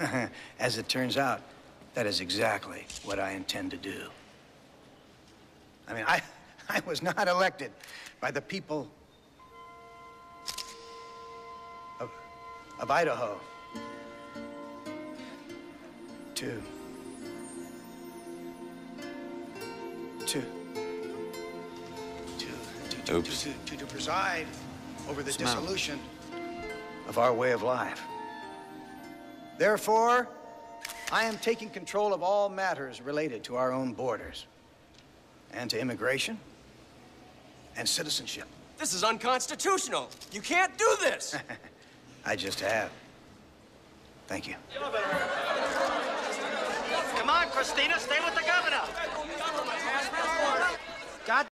As it turns out, that is exactly what I intend to do. I mean, I was not elected by the people of Idaho to preside over the dissolution of our way of life. Therefore, I am taking control of all matters related to our own borders and to immigration and citizenship. This is unconstitutional. You can't do this. I just have. Thank you. Come on, Christina, stay with the governor. God